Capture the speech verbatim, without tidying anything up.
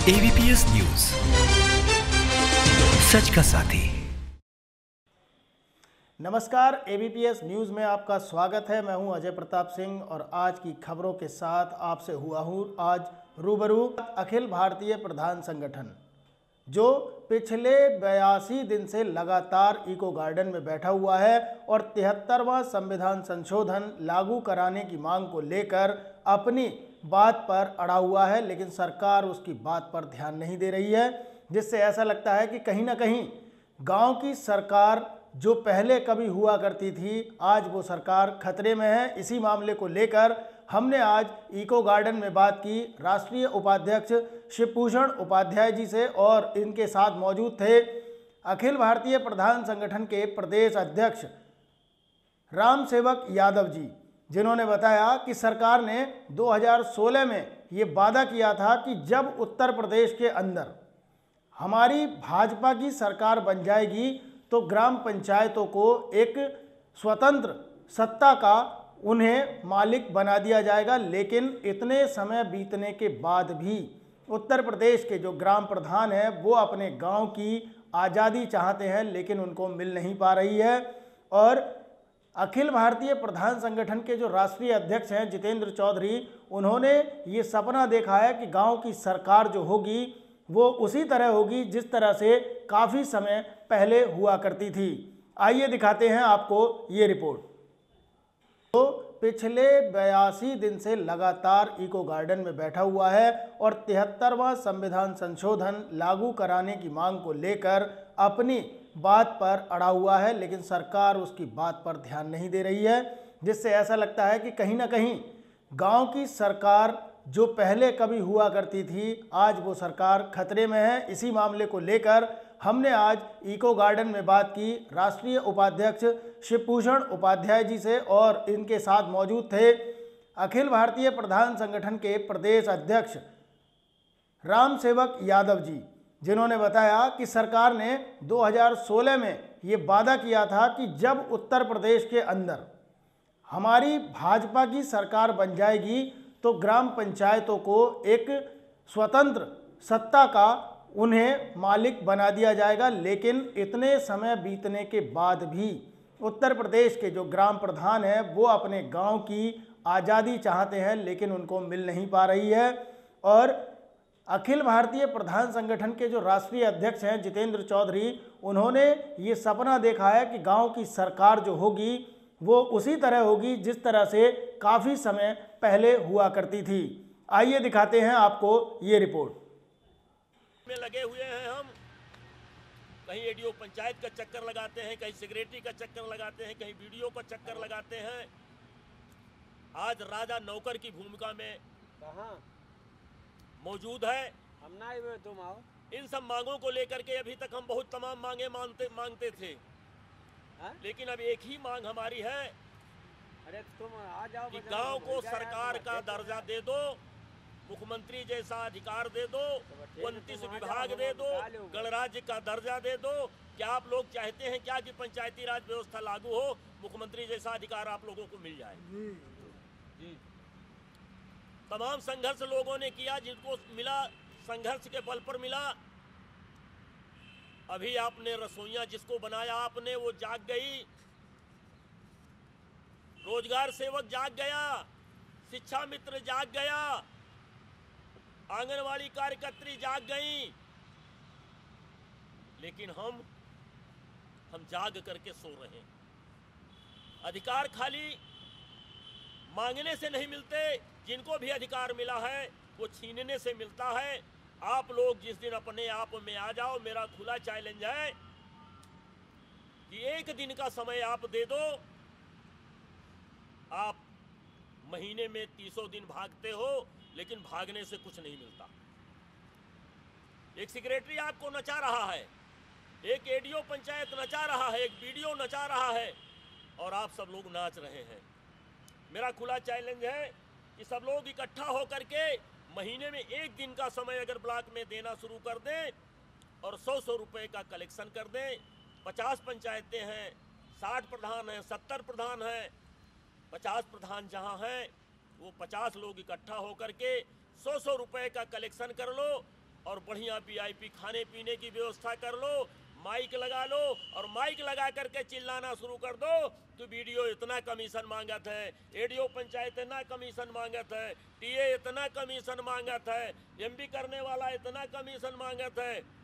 ABPS news, सच का साथी। नमस्कार, एबीपीएस न्यूज में आपका स्वागत है। मैं हूं अजय प्रताप सिंह और आज की खबरों के साथ आपसे हुआ हूं आज रूबरू। अखिल भारतीय प्रधान संगठन जो पिछले बयासी दिन से लगातार इको गार्डन में बैठा हुआ है और तिहत्तरवां संविधान संशोधन लागू कराने की मांग को लेकर अपनी बात पर अड़ा हुआ है, लेकिन सरकार उसकी बात पर ध्यान नहीं दे रही है, जिससे ऐसा लगता है कि कहीं ना कहीं गांव की सरकार जो पहले कभी हुआ करती थी, आज वो सरकार खतरे में है। इसी मामले को लेकर हमने आज इको गार्डन में बात की राष्ट्रीय उपाध्यक्ष शिवभूषण उपाध्याय जी से और इनके साथ मौजूद थे अखिल भारतीय प्रधान संगठन के प्रदेश अध्यक्ष राम सेवक यादव जी, जिन्होंने बताया कि सरकार ने दो हज़ार सोलह में ये वादा किया था कि जब उत्तर प्रदेश के अंदर हमारी भाजपा की सरकार बन जाएगी तो ग्राम पंचायतों को एक स्वतंत्र सत्ता का उन्हें मालिक बना दिया जाएगा। लेकिन इतने समय बीतने के बाद भी उत्तर प्रदेश के जो ग्राम प्रधान हैं वो अपने गांव की आज़ादी चाहते हैं, लेकिन उनको मिल नहीं पा रही है। और अखिल भारतीय प्रधान संगठन के जो राष्ट्रीय अध्यक्ष हैं जितेंद्र चौधरी, उन्होंने ये सपना देखा है कि गांव की सरकार जो होगी वो उसी तरह होगी जिस तरह से काफ़ी समय पहले हुआ करती थी। आइए दिखाते हैं आपको ये रिपोर्ट। तो पिछले बयासी दिन से लगातार इको गार्डन में बैठा हुआ है और तिहत्तरवां संविधान संशोधन लागू कराने की मांग को लेकर अपनी बात पर अड़ा हुआ है, लेकिन सरकार उसकी बात पर ध्यान नहीं दे रही है, जिससे ऐसा लगता है कि कहीं ना कहीं गांव की सरकार जो पहले कभी हुआ करती थी, आज वो सरकार खतरे में है। इसी मामले को लेकर हमने आज इको गार्डन में बात की राष्ट्रीय उपाध्यक्ष शिवभूषण उपाध्याय जी से और इनके साथ मौजूद थे अखिल भारतीय प्रधान संगठन के प्रदेश अध्यक्ष राम सेवक यादव जी, जिन्होंने बताया कि सरकार ने दो हज़ार सोलह में ये वादा किया था कि जब उत्तर प्रदेश के अंदर हमारी भाजपा की सरकार बन जाएगी तो ग्राम पंचायतों को एक स्वतंत्र सत्ता का उन्हें मालिक बना दिया जाएगा। लेकिन इतने समय बीतने के बाद भी उत्तर प्रदेश के जो ग्राम प्रधान हैं वो अपने गांव की आज़ादी चाहते हैं, लेकिन उनको मिल नहीं पा रही है। और अखिल भारतीय प्रधान संगठन के जो राष्ट्रीय अध्यक्ष हैं जितेंद्र चौधरी, उन्होंने ये सपना देखा है कि गांव की सरकार जो होगी वो उसी तरह होगी जिस तरह से काफ़ी समय पहले हुआ करती थी। आइए दिखाते हैं आपको ये रिपोर्ट। में लगे हुए हैं हम, कहीं एडीओ पंचायत का चक्कर लगाते हैं, कहीं सेक्रेटरी का चक्कर लगाते हैं, कहीं वीडियो का चक्कर लगाते हैं। आज राजा नौकर की भूमिका में कहाँ मौजूद है। हम ना आए तुम आओ। इन सब मांगों को लेकर के अभी तक हम बहुत तमाम मांगे मानते मांगते थे, हा? लेकिन अब एक ही मांग हमारी है अरे तुम आ जाओ कि गांव को सरकार का दर्जा दे दो, मुख्यमंत्री जैसा अधिकार दे दो, उनतीस विभाग दे दो, गणराज्य का दर्जा दे दो। क्या आप लोग चाहते हैं क्या कि पंचायती राज व्यवस्था लागू हो, मुख्यमंत्री जैसा अधिकार आप लोगों को मिल जाए? जी। तमाम संघर्ष लोगों ने किया, जिनको मिला संघर्ष के बल पर मिला। अभी आपने रसोइयां जिसको बनाया आपने, वो जाग गई, रोजगार सेवक जाग गया, शिक्षा मित्र जाग गया, आंगनवाड़ी कार्यकर्त्री जाग गई। लेकिन हम हम जाग करके सो रहे हैं। अधिकार खाली मांगने से नहीं मिलते, जिनको भी अधिकार मिला है वो छीनने से मिलता है। आप लोग जिस दिन अपने आप में आ जाओ, मेरा खुला चैलेंज है कि एक दिन का समय आप दे दो। आप महीने में तीसों दिन भागते हो, लेकिन भागने से कुछ नहीं मिलता। एक सेक्रेटरी आपको नचा रहा है, एक एडीओ पंचायत नचा रहा है, एक वीडियो नचा रहा है और आप सब लोग नाच रहे हैं। मेरा खुला चैलेंज है कि सब लोग इकट्ठा होकर के महीने में एक दिन का समय अगर ब्लॉक में देना शुरू कर दें और सौ सौ रुपए का कलेक्शन कर दें। पचास पंचायतें हैं, साठ प्रधान हैं, सत्तर प्रधान हैं, पचास प्रधान जहां हैं वो पचास लोग इकट्ठा होकर के सौ सौ रुपए का कलेक्शन कर लो। और बढ़िया वीआईपी खाने पीने की व्यवस्था कर लो, माइक लगा लो और माइक लगा करके चिल्लाना शुरू कर दो कि वीडियो इतना कमीशन मांगत है, एडीओ पंचायत इतना कमीशन मांगत है, टीए इतना कमीशन मांगत है, एमपी करने वाला इतना कमीशन मांगत है।